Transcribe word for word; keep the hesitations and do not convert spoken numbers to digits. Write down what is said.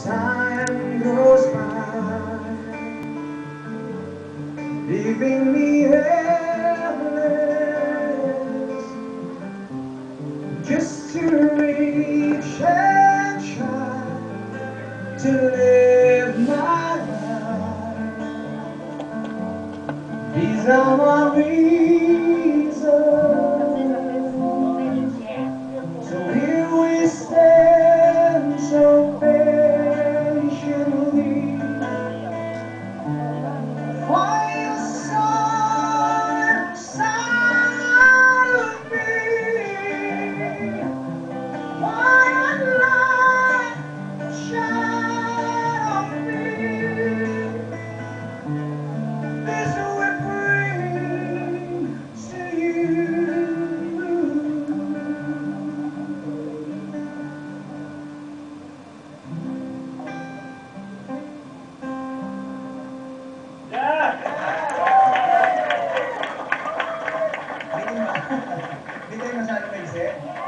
Time goes by, leaving me helpless, just to reach and try to live my life. These are my reasons, so here we stand so patiently. Why you side side of me? Why a light shine on me? This will bring to you. Hindi kayo masyadong maisip?